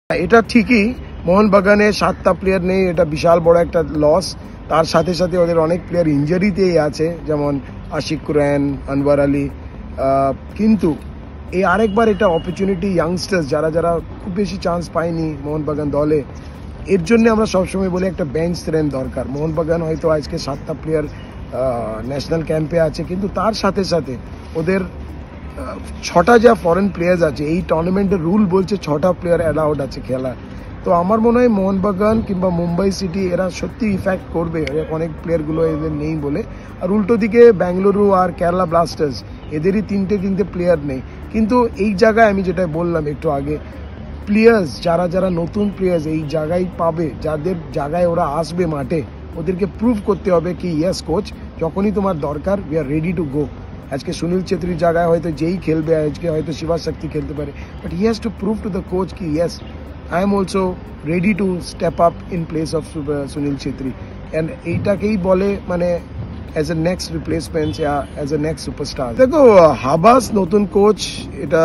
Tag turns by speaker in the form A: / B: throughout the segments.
A: এটা ঠিকই মোহনবাগানে 7টা প্লেয়ার নেই, এটা বিশাল বড় একটা লস। তার সাথে সাথে ওদের অনেক প্লেয়ার ইনজারিতেই আছে, যেমন আশিক কুরআন, আনওয়ার আলী। কিন্তু এই আরেকবার এটা অপরচুনিটি ইয়াংস্টার্স যারা যারা খুব বেশি চান্স পায়নি মোহনবাগান দলে, এর জন্য আমরা সবসময় বলি একটা বেঞ্চ স্ট্রেংথ দরকার। মোহনবাগান হয়তো আজকে 7টা প্লেয়ার ন্যাশনাল ক্যাম্পে আছে, কিন্তু তার সাথে সাথে ওদের 6টা যা ফরেন প্লেয়ার্স আছে, এই টুর্নামেন্টের রুল বলছে 6টা প্লেয়ার অ্যালাউড আছে খেলা। তো আমার মনে হয় মোহনবাগান কিংবা মুম্বাই সিটি এরা সত্যি ইফেক্ট করবে অনেক প্লেয়ারগুলো এদের নেই বলে। আর উল্টো দিকে বেঙ্গালুরু আর কেরালা ব্লাস্টার্স এদেরই তিনটে প্লেয়ার নেই। কিন্তু এই জায়গায় আমি যেটা বললাম একটু আগে, প্লেয়ার্স যারা যারা নতুন প্লেয়ার্স এই জায়গায় পাবে, যাদের জায়গায় ওরা আসবে মাঠে, ওদেরকে প্রুভ করতে হবে কি ইয়েস কোচ, যখনই তোমার দরকার we are ready to go. আজকে সুনীল ছেত্রীর জায়গায় হয়তো যেই খেলবে, আজকে হয়তো শিবা শক্তি খেলতে পারে, but he has to prove to the coach কি yes I am also ready to step up in place of Sunil Chhetri. And এইটাকেই বলে মানে অ্যাজ এ নেক্সট রিপ্লেসমেন্ট या অ্যাজ এ নেক্সট সুপারস্টার। দেখো হাবাস নতুন কোচ, এটা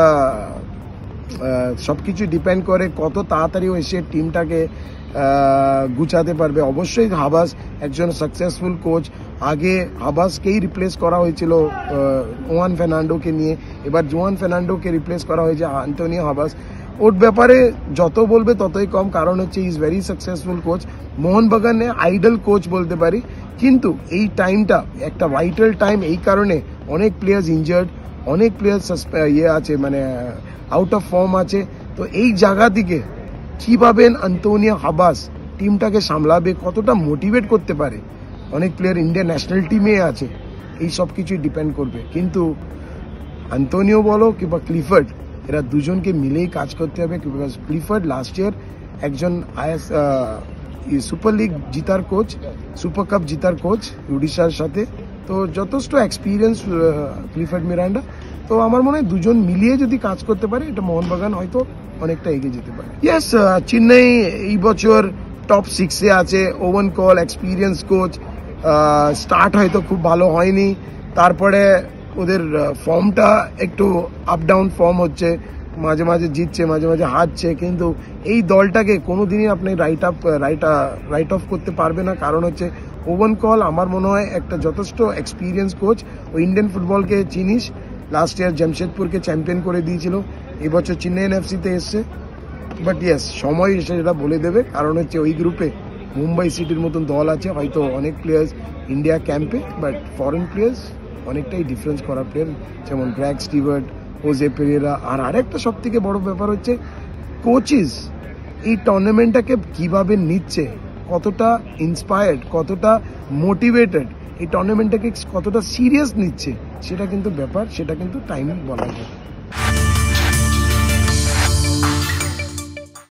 A: সবকিছু ডিপেন্ড করে কত তাড়াতাড়ি ও এসে টিমটাকে গুছাতে পারবে। অবশ্যই হাবাস একজন সাকসেসফুল কোচ। আগে হাবাসকেই রিপ্লেস করা হয়েছিল জোয়ান ফার্নান্ডোকে নিয়ে, এবার জোয়ান ফার্নান্ডোকে রিপ্লেস করা হয়েছে আন্তোনিও হাবাস। ওর ব্যাপারে যত বলবে ততই কম, কারণ হচ্ছে ইজ ভেরি সাকসেসফুল কোচ। মোহনবাগানে আইডল কোচ বলতে পারি, কিন্তু এই টাইমটা একটা ভাইটাল টাইম, এই কারণে অনেক প্লেয়ার্স ইনজার্ড, অনেক প্লেয়ার্স আছে মানে আউট অফ ফর্ম আছে। তো এই জায়গা থেকে কিভাবে আন্তোনিও হাবাস টিমটাকে সামলাবে, কতটা মোটিভেট করতে পারে, অনেক প্লেয়ার ইন্ডিয়া ন্যাশনাল টিমে আছে, এই সব কিছুই ডিপেন্ড করবে। কিন্তু আন্তোনিও বলো কিংবা ক্লিফার্ড, এরা দুজনকে মিলেই কাজ করতে হবে। বিকজ ক্লিফার্ড লাস্ট ইয়ার একজন সুপার লিগ জিতার কোচ, সুপার কাপ জিতার কোচ উড়িষ্যার সাথে, তো যথেষ্ট এক্সপিরিয়েন্স ক্লিফার্ড মিরান্ডা। তো আমার মনে হয় দুজন মিলিয়ে যদি কাজ করতে পারে, এটা মোহনবাগান হয়তো অনেকটা এগিয়ে যেতে পারে। ইয়েস, চেন্নাই এই বছর টপ 6-এ আছে। Owen Coyle experience coach, start হয়তো খুব ভালো হয়নি, তারপরে ওদের ফর্মটা একটু আপ ডাউন ফর্ম হচ্ছে, মাঝে মাঝে জিতছে মাঝে মাঝে হারছে, কিন্তু এই দলটাকে কোনোদিনই আপনি রাইট অফ করতে পারবে না। কারণ হচ্ছে ওভান কল আমার মনে হয় একটা যথেষ্ট এক্সপিরিয়েন্স কোচ। ও ইন্ডিয়ান ফুটবলকে চিনিস, লাস্ট ইয়ার জামশেদপুরকে চ্যাম্পিয়ন করে দিয়েছিল, এবছর চেন্নাই এফসিতে এসছে। বাট ইয়েস, সময় এসে যেটা বলে দেবে, কারণ হচ্ছে ওই গ্রুপে মুম্বাই সিটির মতন দল আছে, হয়তো অনেক প্লেয়ার্স ইন্ডিয়া ক্যাম্পে, বাট ফরেন প্লেয়ার্স অনেকটাই ডিফারেন্স করা প্লেয়ার, যেমন গ্র্যাগ স্টিভার্ট, হোজে পেরেরা। আর আরেকটা সব থেকে বড় ব্যাপার হচ্ছে কোচেস এই টুর্নামেন্টটাকে কিভাবে নিচ্ছে, কতটা ইন্সপায়ার্ড, কতটা মোটিভেটেড, এই টুর্নামেন্টটাকে কতটা সিরিয়াস নিচ্ছে, সেটা কিন্তু ব্যাপার, সেটা কিন্তু টাইম বলা যায়।